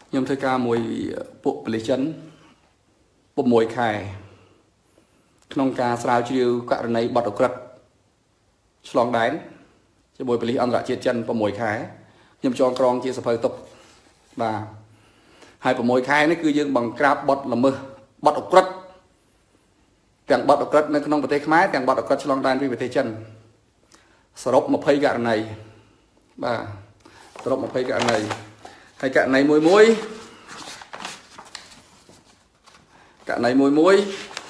nhầm thời ca mùi bộ lý chân bộ mùi khai nông ca sao chiêu cả này bật được slong đánh cho mùi lý ăn lại chết chân bộ mùi khai nhầm cho con chia sẻ hơi tục và hai bộ mùi khai nó cứ dương bằng crab bật là mưa bật được càng bật được nó không có thể máy càng bật được slong đánh vì thế chân srop một hay gạn này và srop một hay gạn này hay cạn này muối cạn này muối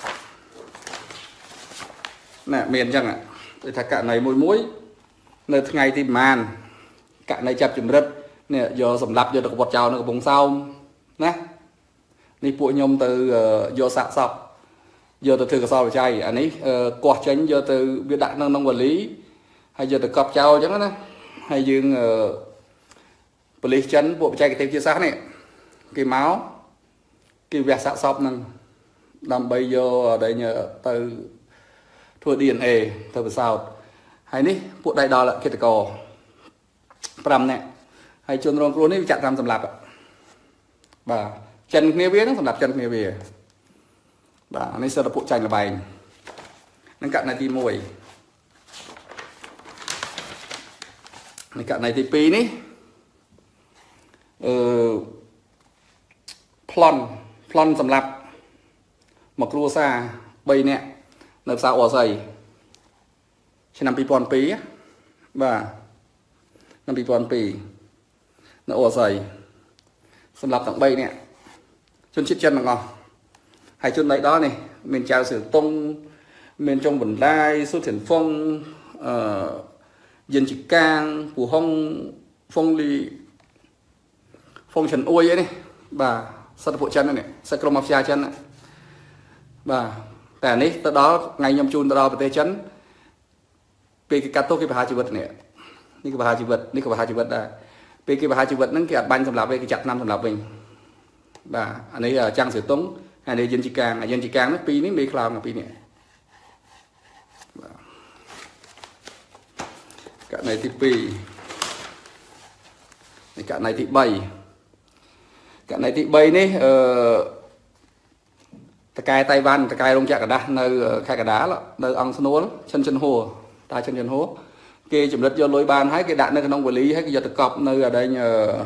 nè miền chăng ạ để thật cạn này muối nơi ngày thì màn cạn này chập chùm rất nè giờ sầm lấp giờ được bọt trào nó bùng sau nè đi bụi nhôm từ giờ sạc sọc giờ từ cái sau chay anh ấy quạt tránh giờ từ biệt đại năng nông quản lý hay giờ từ cọp trào chẳng đó hay dương police chân bộ chay cái tem chia xác này cái máu cái vẹt sạc sọc nè làm bây giờ ở đây nhờ từ thua điện hề từ sau hay ní bộ đại đo là cái cò pram nè hay chôn rong luôn ní chặt làm sầm lạp và chân kia biết nó sầm lạp chân kia về và này sẽ là bộ chanh là bài nên cạn này thì mùi này cạn này thì pi ní plon sầm lạp một lúa xa bay nè nợ sao ở dày trên năm pipon pí và năm pipon pí nợ ở dày xâm lập tặng bay nè chân chiếc chân là ngon hay chân đấy đó này mình chào sử tông mình trong vần lai số thiền phong dân chỉ cang của phong ly phong trần ôi ấy này và sát bộ chân này sát chromafia chân này vàแต่นี้ตอนđó ngày nhâm chun taoไปเตชันไปกิจตัวกิจบาชีวิตเนี่ยนี่กิจบาชีวิตนี่กิจบาชีวิตได้ไปกิจบาชีวิตนั่นกิจบันสำหรับไปกิจจัดนำสำหรับmình vàอันนี้จ้างเสือตงอันนี้ยันจิกางยันจิกางนั่นปีนี้มีคลาวกับปีนี้cả này thì pi cả này thì bay cả này thì bay nàyตะกายไต้หวันตะกายลงจากกระดาษในแค่กระดาษแล้วในอังสโนลchânหัวตาchânหัวkia chụp đất do lối bàn hay cái đạn nơi nông quản lý hay cái giờ cọp nơi ở đây nhờ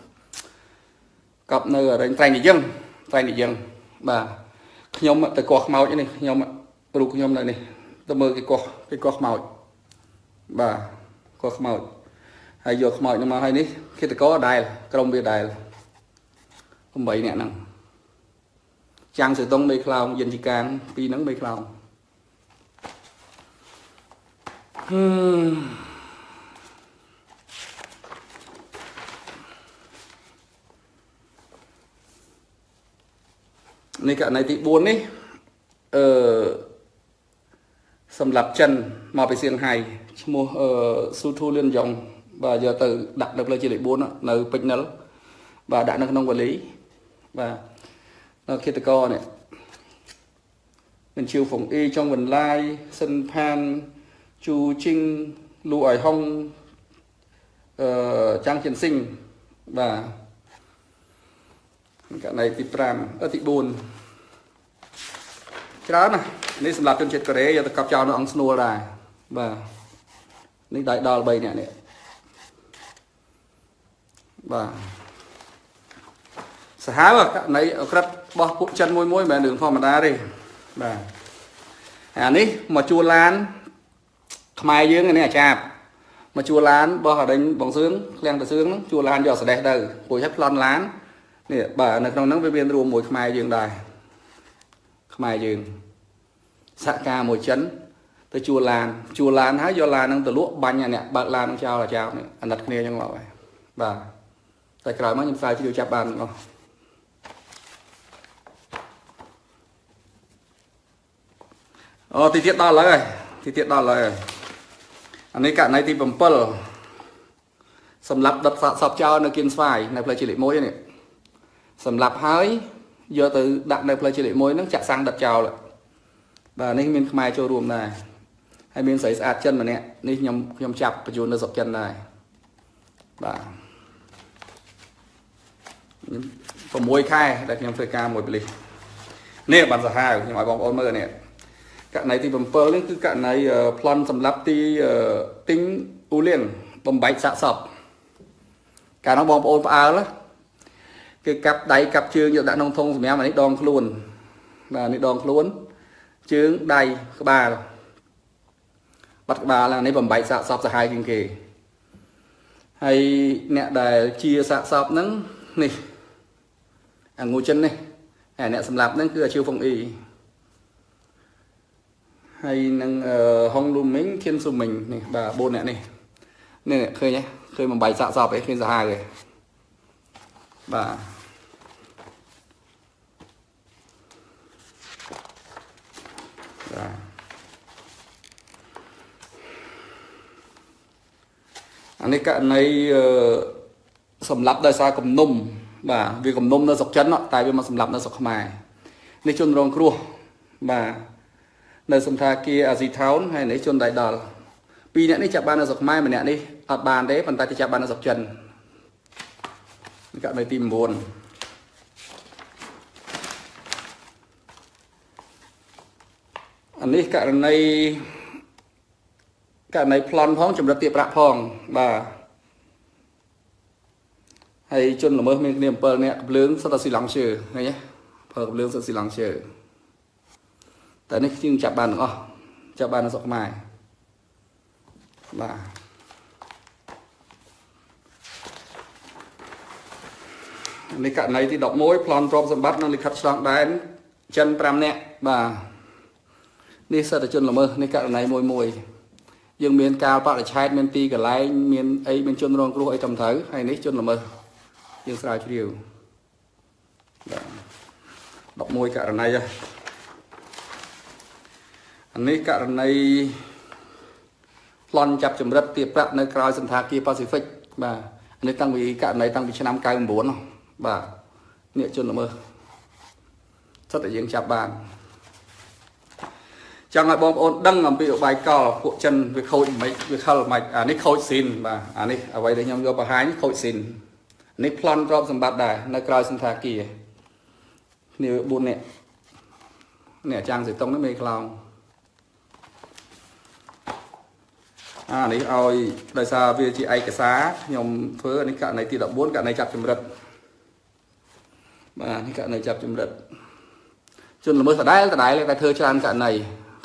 cọp nơi ở đây tay người dân và nhom từ quạt màu như này nhom trụ nhom này này tôi mơ cái quạt màu và quạt màu hay giờ màu nhưng mà hay ní khi tôi có đài công việc đài không bảy nè năng trang sử tông mê cloud dân chỉ càng pi nắng mê cloud này cả này thì buồn ấy sầm lập chân mà phải xiềng hài mua su thu liên dòng và giờ từ đặt được lên chỉ để buồn đó là bệnh nó và đã được nông quản lý và khi ta co này mình chiều phòng y trong vần lai sân pan chu trinh lưu ỏi hong trang chiến sinh và cả này thì pram ở thị buồn cái đó nàyនេះសម្រាប់ជនជាតិកូរ៉េយកទៅកប់ចោលនៅអង្គស្នួលដែរបាទនេះដៃដល់3នាក់នេះបាទសាហាវនៃក្រិតបោះពួកចិនមួយមិនមែនរឿងធម្មតាទេបាទអានេះមកជួលឡានខ្មែរយើងនេះអាចារ្យមកជួលឡានបោះអដេញបងសឿងឃ្លាំងទៅសឿងហ្នឹងជួលឡានយកស្ដេះទៅព្រោះឲ្យប្លន់ឡាននេះបាទនៅក្នុងហ្នឹងវាមានរួមមួយខ្មែរយើងដែរខ្មែរយើងសហការមួយចិនទៅជួលឡានហើយយកឡានហ្នឹងទៅលក់បាញ់អាអ្នកបើកឡានហ្នឹងចោលនេះអាណិតគ្នាចឹងមកហើយបាទតែក្រោយមកខ្ញុំស្រាវជ្រាវចាប់បានអស់ទីទៀតដល់ហើយអានេះករណីទី7សម្រាប់ដុតសពចោលនៅគៀនស្វាយនៅផ្លូវជាតិលេខ1នេះសម្រាប់ហើយយកទៅដាក់នៅផ្លូវជាតិលេខ1ហ្នឹងចាក់សាំងដុតចោលបាទនេះមានខ្មែរចូលរួមដែរហើយមានស្រីស្អាតចិនម្នាក់នេះខ្ញុំចាប់បញ្ជូននៅស្រុកចិនដែរបាទ 6 ខែដែលខ្ញុំធ្វើការមួយប៉ូលីសនេះបានសាហាវខ្ញុំឲ្យបងប្អូនមើលនេះករណីទី7នេះគឺករណីប្លន់សម្រាប់ទីទិញអ៊ូលៀនបំបែកសាកសពកាលនោះបងប្អូនផ្អើលគឺកាប់ដៃកាប់ជើងយកដាក់ក្នុងធុងសម្រាប់អានេះដងខ្លួនបាទនេះដងខ្លួនជើងដៃក្បាលបាត់ក្បាលអានេះបំបែកសាកសពសាហាវជាងគេហើយអ្នកដែលជាសាកសពហ្នឹងនេះអាងូចិននេះហើយអ្នកសម្លាប់ហ្នឹងគឺអាឈឺហ្វុងអ៊ីហើយនឹងហុងលូមីងធៀនស៊ូមីងនេះបាទ4អ្នកនេះនេះឃើញទេឃើញបំបែកសាកសពឯងឃើញសាហាវឯងបាទអានេះករណីសម្លាប់ដោយសារគំនុំបាទវាគំនុំនៅស្រុកចិនតែវាមកសម្លាប់នៅស្រុកខ្មែរនេះជនរងគ្រោះបាទនៅសន្តាគារអាស៊ីថោនហើយនេះជនដៃដល់2នាក់នេះចាប់បាននៅស្រុកខ្មែរម្នាក់នេះអត់បានទេប៉ុន្តែទៅចាប់បាននៅស្រុកចិនករណីទី9អានេះករណីប្លន់ផងចម្រិតទាបប្រាក់ផងបាទហើយជនល្មើសមានគ្នា7នាក់កំភ្លើងសិតតែស៊ីឡង់ឈើឃើញទេប្រើកំភ្លើងសិតស៊ីឡង់ឈើតែនេះជាងចាប់បានទាំងអស់ចាប់បាននៅស្រុកខ្មែរបាទនេះករណីទី11ប្លន់ទ្រព្យសម្បត្តិនិងលិខិតឆ្លងដែនចិន5នាក់បាទនេះសិតតែជនល្មើសនេះករណីមួយយើងមានការបរិច្ឆេទមានទីកន្លែងមានអីមានជនរងគ្រោះអីត្រឹមត្រូវហើយនេះជនល្មើសយើងស្រាវជ្រាវបាទ11ករណីអានេះករណីប្លន់ចាប់ចម្រិតទាបប្រាក់នៅក្រៅសន្តាគារប៉ាស៊ីហ្វិកបាទអានេះតាំងពីករណីតាំងពីឆ្នាំ99បាទនេះជនល្មើសសិតតែយើងចាប់បានចង់ឲ្យបងប្អូនដឹងអំពីឧបាយកលពួកចិនវាខូចមិនវាខលមិនអានេះខូចស៊ីនបាទអានេះអ្វីដែលខ្ញុំយកបង្ហាញខូចស៊ីននេះប្លន់ទ្រព្យសម្បត្តិដែរនៅក្រៅសន្តាគារគ្នា4នាក់នេះអាចារ្យសេតុងនេះមេខ្លោងអានេះឲ្យដោយសារវាជាឯកសារខ្ញុំធ្វើនេះករណីទី14ករណីចាប់ចម្រិតបាទនេះករណីចាប់ចម្រិតជនល្មើសដដែលតែធ្វើច្រើនករណី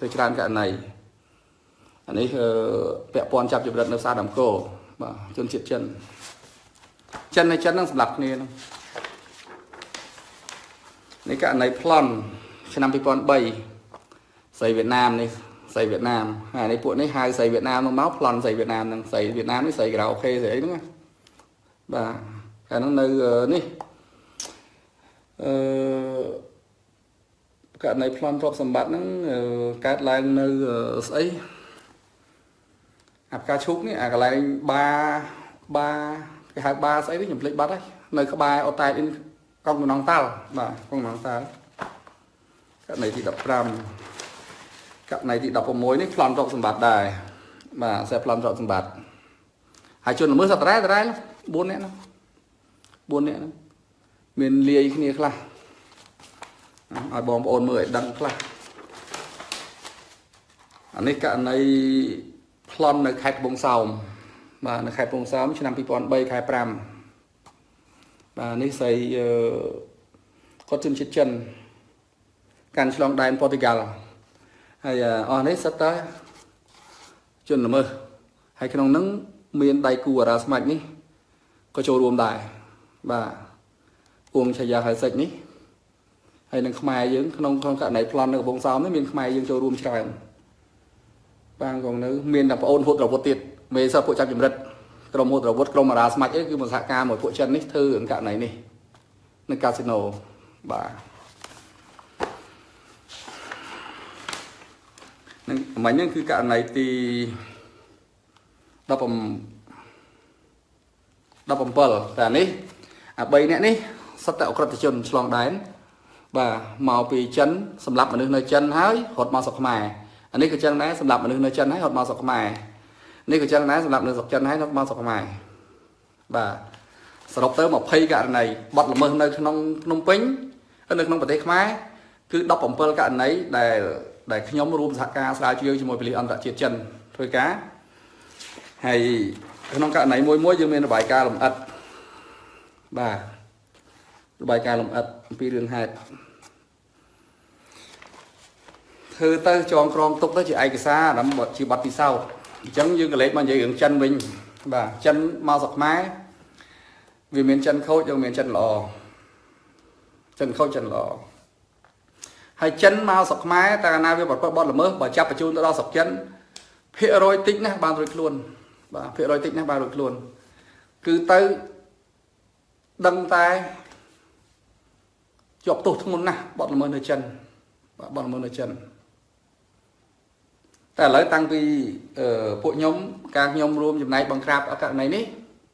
អានេះពាក់ព័ន្ធចាប់ចម្រិតនៅផ្សារដំកូបាទជនជាតិចិនហ្នឹងសម្រាប់គ្នាហ្នឹងនេះករណីប្លន់ឆ្នាំ2003ស្រីវៀតណាមនេះស្រីវៀតណាមហើយនេះពួកនេះហៅស្រីវៀតណាមនោះមកប្លន់ស្រីវៀតណាមហ្នឹងស្រីវៀតណាមនេះស្រីក្រៅអូខេស្រីអីហ្នឹងបាទហើយហ្នឹងនៅនេះករណីប្លន់ទ្រព្យសម្បត្តិហ្នឹងកើតឡើងនៅស្អីអាផ្កាឈូកនេះអាកន្លែងបាគេហៅបាស្អីនេះខ្ញុំភ្លេចបាត់ហើយនៅក្បែរអូតែកងកំណងតាល់បាទកងកំណងតាល់ករណីទី15ករណីទី16នេះប្លន់ទ្រព្យសម្បត្តិដែរបាទសេប្លន់ទ្រព្យសម្បត្តិហើយជនល្មើសសត្វរ៉ែ4នាក់ហ្នឹងមានលាយគ្នាខ្លះឲ្យបងប្អូនមើលឲ្យដឹងខ្លះអានេះករណីប្លន់នៅខេត្តត្បូងសោមបាទនៅខេត្តត្បូងសោមឆ្នាំ2003ខែ5បាទនេះស្រីគាត់ជនជាតិចិនកាន់ឆ្លងដែនប៉ូទុយហ្គាល់ហើយអស់នេះសិតតែជនល្មើសហើយក្នុងហ្នឹងមានដៃគូអារ៉ាស្មាច់នេះក៏ចូលរួមដែរបាទអួងឆាយាហើយសិចនេះហើយនឹងខ្មែរយើងក្នុងករណីប្លន់នៅកំពង់សោមនេះមានខ្មែរយើងចូលរួមច្រើនបាទកងនៅមានតែប្អូនហូតរវុធទៀតមេសិស្សពួកចាប់ចម្រិតក្រុមហូតរវុធក្រុមអារ៉ាស្មាច់អីគឺមកសហការមួយពួកចិននេះធ្វើរឿងករណីនេះនៅកាស៊ីណូបាទនឹងមិញហ្នឹងគឺករណីទី17តែនេះអា3នាក់នេះសុទ្ធតែអក្រិតជនឆ្លងដែនបាទមកពីចិនសម្រាប់មនុស្សនៅចិនហើយរត់មកស្រុកខ្មែរអានេះក៏ចឹងដែរសម្រាប់មនុស្សនៅចិនហើយរត់មកស្រុកខ្មែរនេះក៏ចឹងដែរសម្រាប់នៅស្រុកចិនហើយរត់មកស្រុកខ្មែរបាទសរុបទៅ20ករណីបាត់ល្មើសនៅក្នុងភ្នំពេញនៅក្នុងប្រទេសខ្មែរគឺ17ករណីដែលខ្ញុំរួមសហការស្រាវជ្រាវជាមួយប៉ូលីសអន្តរជាតិចិនធ្វើការហើយក្នុងករណីមួយយើងមានរបាយការណ៍លម្អិតបាទរបាយការណ៍លម្អិតអំពីរឿងហេតុធ្វើទៅចងក្រងទុកទៅជាឯកសារដើម្បីជាបទពិសោធន៍អញ្ចឹងយើងក៏លេចមកនិយាយរឿងចិនវិញបាទចិនមកស្រុកខ្មែរវាមានចិនខូចយើងមានចិនល្អចិនខូចចិនល្អហើយចិនមកស្រុកខ្មែរតែកាលណាវាប្រព្រឹត្តបទល្មើសបើចាប់បញ្ជូនទៅដល់ស្រុកចិនភាគរយតិចណាស់បានរួចខ្លួនបាទភាគរយតិចណាស់បានរួចខ្លួនគឺទៅដឹងតែជាប់ទោសធ្ងន់ណាស់បទល្មើសនៅចិនបាទបទល្មើសនៅចិនតែឥឡូវតាំងពីពួកខ្ញុំរួមចំណែកបង្ក្រាបករណីនេះ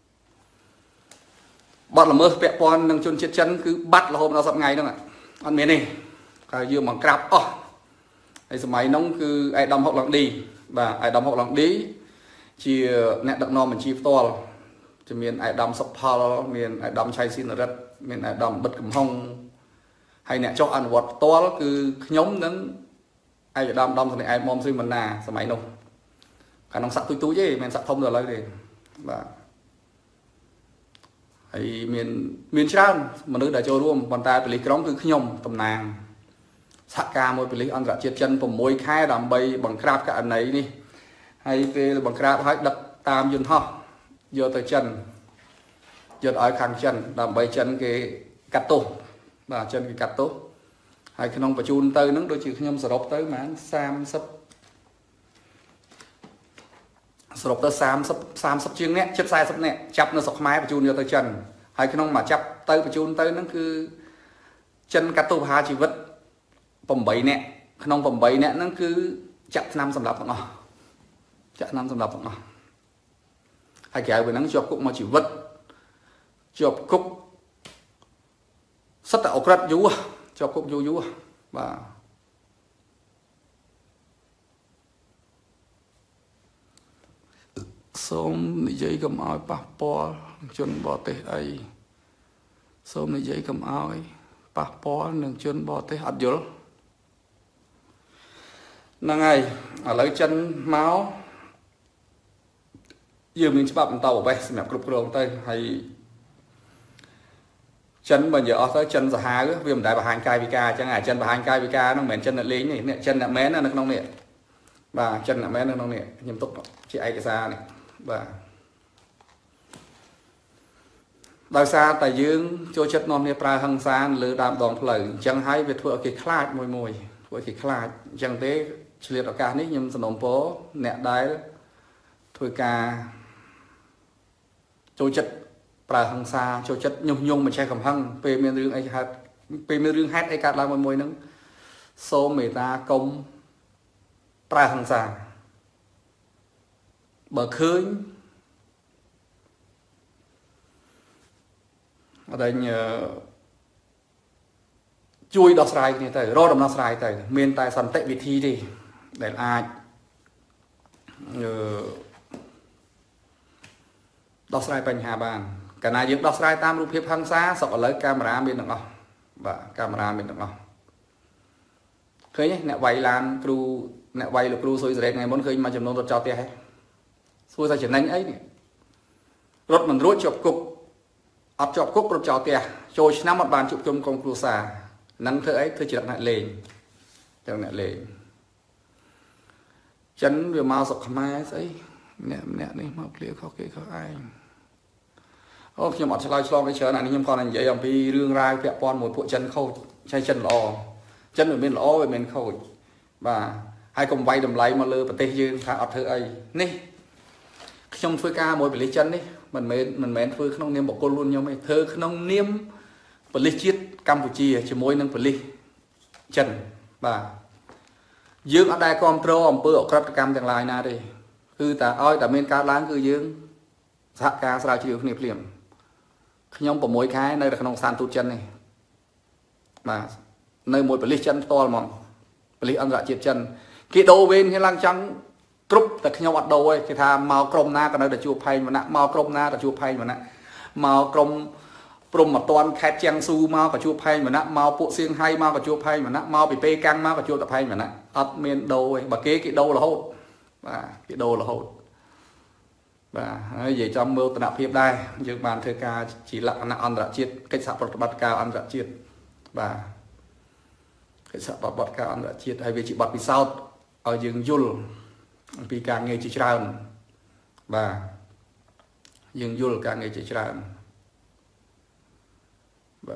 បទល្មើសពាក់ព័ន្ធនឹងជនជាតិចិនគឺបាត់រហូតដល់សប្តាហ៍ថ្ងៃហ្នឹងអត់មានទេក៏យើងបង្ក្រាបអស់ហើយសម័យហ្នឹងគឺអេដាមហុកឡង់ឌីបាទអេដាមហុកឡង់ឌីជាអ្នកដឹកនាំបញ្ជីផ្ទាល់ជាមានអេដាមសុផលមានអេដាមឆៃស៊ីនរិទ្ធមានអេដាមបិទកំហុងហើយអ្នកចុះអនុវត្តផ្ទាល់គឺខ្ញុំនិងឯកឧត្តមដំស្នេហ៍ឯកមុំស៊ីម៉ាណាសម័យនោះកាលនោះសាក់ទុយទេមិនសាក់ធំដល់ឥឡូវទេបាទហើយមានច្រើនមនុស្សដែលចូលរួមប៉ុន្តែប៉ូលីសក្រុងគឺខ្ញុំតំណាងសហការមួយប៉ូលីសអន្តរជាតិចិន6ខែដើម្បីបង្ក្រាបករណីនេះហើយពេលបង្ក្រាបហើយដឹកតាមយន្តហោះយកទៅចិនយកឲ្យខាងចិនដើម្បីចិនគេកាត់ទោសបាទចិនគេកាត់ទោសហើយក្នុងបញ្ជូនទៅនឹងដូចជាខ្ញុំសរុបទៅប្រហែល30សរុបទៅ30ជាងអ្នកជិត40នាក់ចាប់នៅស្រុកខ្មែរបញ្ជូនយកទៅចិនហើយក្នុងមកចាប់ទៅបញ្ជូនទៅនឹងគឺចិនកាត់ទោសប្រហារជីវិត8នាក់ក្នុង8នាក់ហ្នឹងគឺចាក់ថ្នាំសម្រាប់ទាំងអស់ចាក់ថ្នាំសម្រាប់ទាំងអស់ហើយក្រៅពីហ្នឹងជាប់គុកមកជីវិតជាប់គុកសិតតែអក្រិតយូរជាប់គុកយូរបាទសូមនិយាយកុំឲ្យប៉ះពាល់ជនបរទេសអីសូមនិយាយកុំឲ្យប៉ះពាល់នឹងជនបរទេសអត់យល់ហ្នឹងហើយឥឡូវចិនមកយើងមានច្បាប់បន្តអ្វីសម្រាប់គ្រប់គ្រងទៅហើយចិនបើនិយាយអស់ទៅចិនសាហាវវាមិនដែលបង្ហាញកាយវិការអញ្ចឹងអាចិនបង្ហាញកាយវិការហ្នឹងមិនមែនចិនអ្នកលេងទេអ្នកចិនអ្នកមែននៅក្នុងនេះបាទចិនអ្នកមែននៅក្នុងនេះខ្ញុំទុកជាឯកសារនេះបាទដោយសារតែយើងចូលចិត្តនាំគ្នាប្រើហិង្សាលើដើមដងផ្លូវអញ្ចឹងហើយវាធ្វើឲ្យគេខ្លាចមួយធ្វើឲ្យគេខ្លាចអញ្ចឹងទេឆ្លៀតឱកាសនេះខ្ញុំសំណូមពរអ្នកដែលធ្វើការចូលចិត្តប្រើហិង្សាចូលចិត្តញុះញង់មិនចេះកំហឹងពេលមានរឿងអីហេតុពេលមានរឿងហេតុអីកើតឡើងមួយហ្នឹងសូមមេត្តាកុំប្រើហិង្សាបើឃើញអត់ឲ្យជួយដោះស្រាយគ្នាទៅរកដំណោះស្រាយទៅមានតែសន្តិវិធីទេដែលអាចដោះស្រាយបញ្ហាបានកាលណាយើងដោះស្រាយតាមរូបភាពហិង្សាសក់ឥឡូវកាមេរ៉ាមានទាំងអស់បាទកាមេរ៉ាមានទាំងអស់ឃើញទេអ្នកវាយឡានគ្រូអ្នកវាយលោកគ្រូសុយសេរីថ្ងៃមុនឃើញមួយចំនួនរត់ចោលផ្ទះហ៎សួរថាចំណេញអីនេះរត់មិនរួចជាប់គុកអត់ជាប់គុករត់ចោលផ្ទះចូលឆ្នាំអត់បានជួបជុំក្រុមគ្រួសារនឹងធ្វើអីធ្វើជាអ្នកលេងចឹងអ្នកលេងចិនវាមកស្រុកខ្មែរស្អីអ្នកម្នាក់នេះមកភ្លាខុសគេខុសឯងអូខ្ញុំអត់ឆ្លើយឆ្លងអីច្រើនអានេះខ្ញុំគាត់និយាយអំពីរឿងរ៉ាវពាក់ព័ន្ធមួយពួកចិនខូចឆៃចិនល្អចិនវាមានល្អវាមានខូចបាទហើយកុំវាយតម្លៃមកលើប្រទេសយើងថាអត់ធ្វើអីនេះខ្ញុំធ្វើការមួយប៉ូលីសចិននេះមិនមែនធ្វើក្នុងនាមបុគ្គលខ្លួនខ្ញុំទេធ្វើក្នុងនាមប៉ូលីសជាតិកម្ពុជាជាមួយនឹងប៉ូលីសចិនបាទយើងអត់ដែលគ្រប់គ្រងអំពើអក្រិតកម្មទាំងឡាយណាទេគឺតែឲ្យតែមានការឡើងគឺយើងសហការស្រាវជ្រាវគ្នាភ្លាមខ្ញុំ6ខែនៅក្នុងស្ថានទូតចិននេះបាទនៅមួយប៉ូលីសចិនផ្ទាល់ហ្មងប៉ូលីសអន្តរជាតិចិនគេដូរវេនគេឡើងចង់គ្រប់តែខ្ញុំអត់ដូរទេគេថាមកក្រុមណាក៏នៅតែជួបផែងវណ្ណៈមកក្រុមណាក៏ជួបផែងវណ្ណៈ mau krom prom mà toàn khét chăng su mau cả chua phay mà nè mau bộ xiên hay mau cả chua phay mà nè mau bị pê căng mau cả chua tập phay mà nè ắt miền đâu bà kế cái đâu là hốt và cái đâu là hốt và vậy trong mơ tận hiệp đây nhưng bàn thơ ca chỉ là ăn đã chiết cách sạp bật cao ăn đã chiết và cái sạp bật cao ăn đã chiết hay vì chị bật vì sao ở dương dul vì càng nghe chị tràn và dương dul càng nghe chị tràn và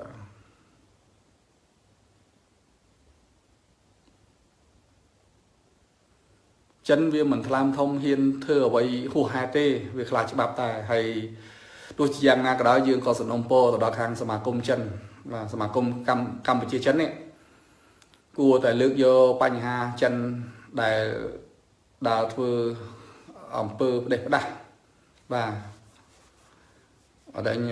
chân viên mình làm thông hiên thừa với hồ hai tê việc là chỉ bạp tài hay đôi chỉ rằng cái đó dương có sự nông po đó hàng sma công chân và sma công Campuchia chân này của tại nước vô Panh Hà chân đại đào thưa pơ để đặt và ở đây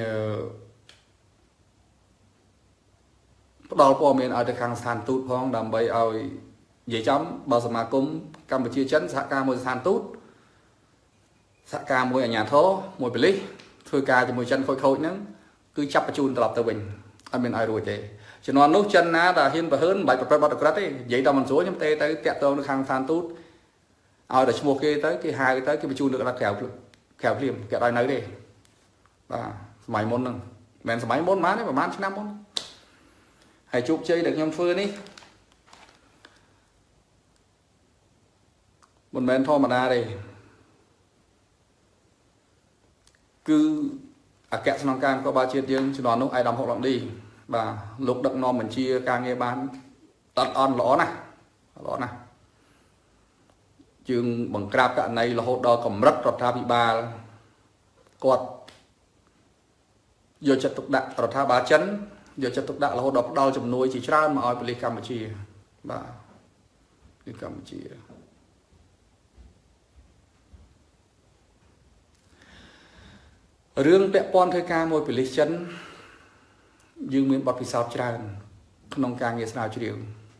đào po miền ở hàng sàn tụt phong đầm bay ở vậy chấm bao giờ mà cũng Campuchia chấn xã ca môi sàn tút xã ca môi ở nhà thố môi bể lý thôi ca thì môi chân khôi khôi nắng cứ chấp ở chun tập từ bình ở bên ai rồi thế chỉ nói lúc chân á là hiên và hơn bảy bậc bắt được đấy vậy tao mình số nhóm tê tới kẹt tôi nó hàng sàn tút ở để mua kia tới cái hai tới cái chun được là kẹo liềm kẹo đai nấy đi và máy môn nè men máy môn má đấy mà má năm môn hãy chụp chơi được nhóm phơi đi một men thô mà ra đây cứ kẹt xong can có ba chia tiếng cho nó lúc ai đóng hộ lỏng đi và lúc đặng non mình chia ca nghe bán tận on lõ này chương bằng crab cả này là hốt đo cầm rất rọt ra bị ba quạt giờ chặt tục đạn rọt ra ba chấn giờ chặt tục đạn là hốt đo đau chùm nuôi chỉ ra mà ở Campuchia và Campuchia rương đẹp pon thời ca môi bị chân dương miền bọt bị sao tràn không ca nghe sao chịu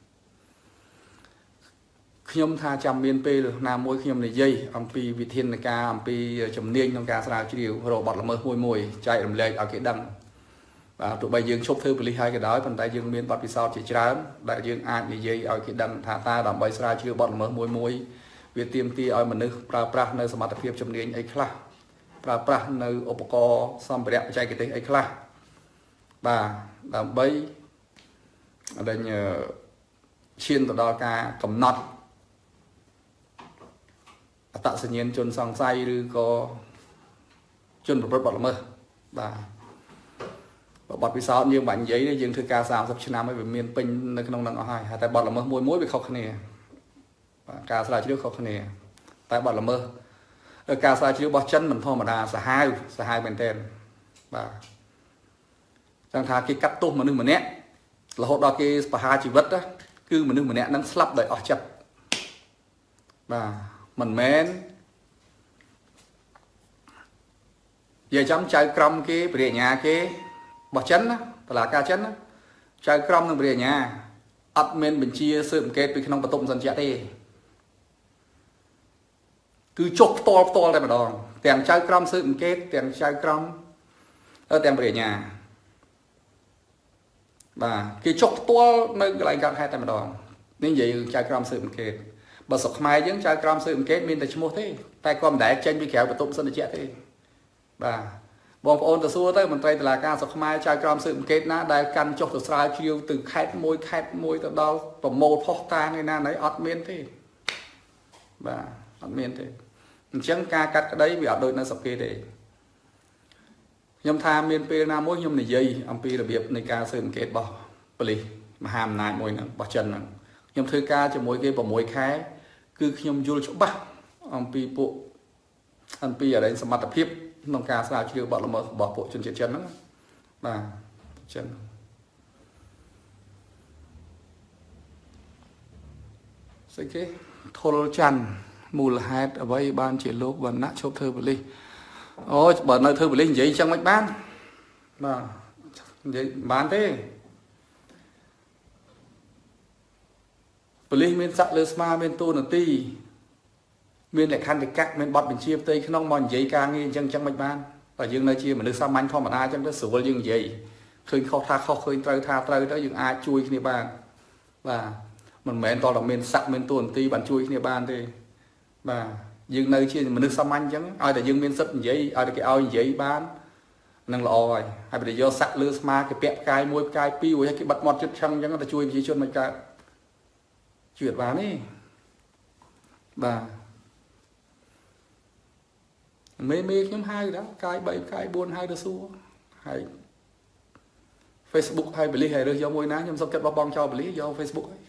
nhom tha chăm miền pe được nam môi nhom này dây âm pi vị thiên này ca âm pi chấm niên trong ca sao chịu rồi bọt là mơ môi chạy làm lệ ở cái đằng và tụi bay dương chốt thư bị hai cái đó phần tay dương miền bọt bị sao chỉ tràn đại dương ai này dây ở cái đằng thả ta làm bay sao chịu bọt là mơ môi việc tiêm ti ở mình nước pra nơi sắm mặt phiệp chấm niên ấy khác pra nơiឧបករណ៍សម្ភារៈបច្ចេកទេសអីខ្លះបាទដើម្បីដែលឈានទៅដល់ការកំណត់អត្តសញ្ញាណជនសង្ស័យឬក៏ជនប្រព្រឹត្តបទល្មើសបាទបទពិសោធន៍យើងបាញ់និយាយយើងធ្វើការ30ឆ្នាំហើយវាមានពេញនៅក្នុងនឹងអស់ហើយតែបទល្មើសមួយវាខុសគ្នាបាទការស្រាវជ្រាវខុសគ្នាតែបទល្មើសការស្រាវជ្រាវរបស់ចិនមិនធម្មតាសាហាវមែនទែនបាទចឹងថាគេកាត់ទោសមនុស្សម្នាក់រហូតដល់គេប្រហារជីវិតគឺមនុស្សម្នាក់នឹងស្លាប់ដោយអស់ចិត្តបាទមិនមែននិយាយចំចៅក្រមគេបរិញ្ញាគេរបស់ចិនណាតឡាការចិនណាចៅក្រមនឹងបរិញ្ញាអត់មានបញ្ជាស៊ើបអង្កេតពីក្នុងបន្ទប់សន្តិសុខទេគឺចុះផ្ទាល់តែម្ដងទាំងចៅក្រមស៊ើបអង្កេតទាំងចៅក្រមទាំងបរិញ្ញាបាទគេចុះផ្ទាល់នៅកន្លែងកើតហេតុតែម្ដងនេះនិយាយចៅក្រមស៊ើបអង្កេតបើស្រុកខ្មែរយើងចៅក្រមស៊ើបអង្កេតមានតែឈ្មោះទេតែគាត់មិនដែលចេញពីក្រៅបន្ទប់សន្តិសុខទេបាទបងប្អូនទៅសួរទៅមន្ត្រីតុលាការស្រុកខ្មែរចៅក្រមស៊ើបអង្កេតណាដែលកាន់ចុះទៅស្រាវជ្រាវទៅខេត្តមួយទៅដល់ប្រមូលផុសតាងឯណាណីអត់មានទេបាទអត់មានទេអញ្ចឹងការកាត់ក្តីវាអត់ដូចនៅស្រុកគេទេខ្ញុំថាមានពេលណាមួយខ្ញុំនិយាយអំពីរបៀបនៃការស៊ើបអង្កេតរបស់ប៉ូលីសមហាអំណាចមួយហ្នឹងរបស់ចិនហ្នឹងខ្ញុំធ្វើការជាមួយគេ6ខែគឺខ្ញុំយល់ច្បាស់អំពីអរិញសមត្ថភាពក្នុងការស្រាវជ្រាវបទល្មើសរបស់ពួកជនជាតិចិនហ្នឹងបាទចិនស្អីគេធុលច័ន្ទមូលហេតុអ្វីបានជាលោកវណ្ណៈឈប់ធ្វើប៉ូលីសអូបើនៅធ្វើប៉ូលីសនិយាយអញ្ចឹងមិនបានបាទនិយាយបានទេប៉ូលីសមានស័ក្តិលើស្មាមានតួនាទីមានលក្ខន្តិកៈមានបទបញ្ជាផ្ទៃក្នុងមកនិយាយការងារអញ្ចឹងមិនបាន và dương nơi chia mà nước sao manh không mà ai chẳng có sửa dương gì khơi khâu tha khâu khơi trơi tới dương ai chui khi bàn và mình mẹ to là mình sạch mình tuần ti bạn chui khi bàn thì và dương nơi chia mà nước sao manh chẳng ai là dương miên sấp giấy ai là cái ao giấy bán năng lò rồi hay bây giờ sạch lư ma cái bẹt cài môi cài piu hay cái bật mọt chút chăng chẳng là chui gì chôn mình cả chuyện bán đi và mê nhóm hai đó cái 7 cái 4 2 đứa xu hay Facebook hay beli hay được do môi ná nhưng xong kết bong cho beli do Facebook ấy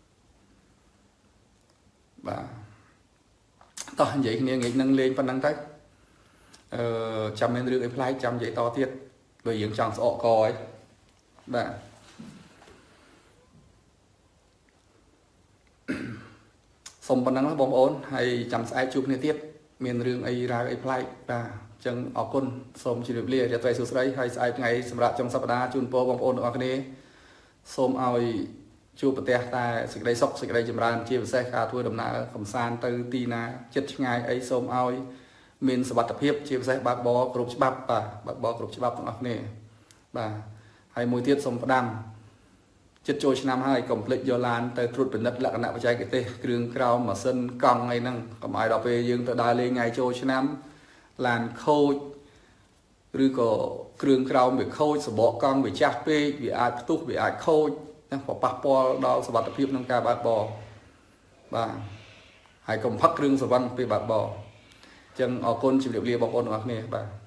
và tao vậy nên nghĩ nâng lên phần năng cách chăm nên được apply chăm vậy to tiết bởi những chẳng sọ coi và xong phần năng là bóng ổn hay chăm sai chụp này tiết miền rừng ấy ra apply và chẳng ở con xong chỉ được lia cho tôi số đấy hay sai ngày sầm rạ trong sắp đá chun po bóng ổn ở cái này xong ai chụp bật ta sự đây sọc sự đây chậm ra chia xe khá thua đầm nã cầm san từ tì na chết ngày ấy xong ai mình sẽ bắt tập hiệp chia sẻ bạc bò group bắp và bạc bò group bắp trong này và hay mùi tiết xong đam chết trôi năm hai complete do lan tới truột bình đất là nạp trái cái tê đường cao mà sân cong ngay năng còn ai đọc về dương tới đài lên ngày trôi năm làn khôi rồi có đường cao bị khôi sẽ bỏ con bị chặt pe bị ai túc bị ai khôi năng phải bạc bò đó sẽ bắt tập hiệp năng ca bạc bò và hay cầm phát đường sẽ văn về bạc bò chân ở con chịu liệu lia bọc ôn ở này và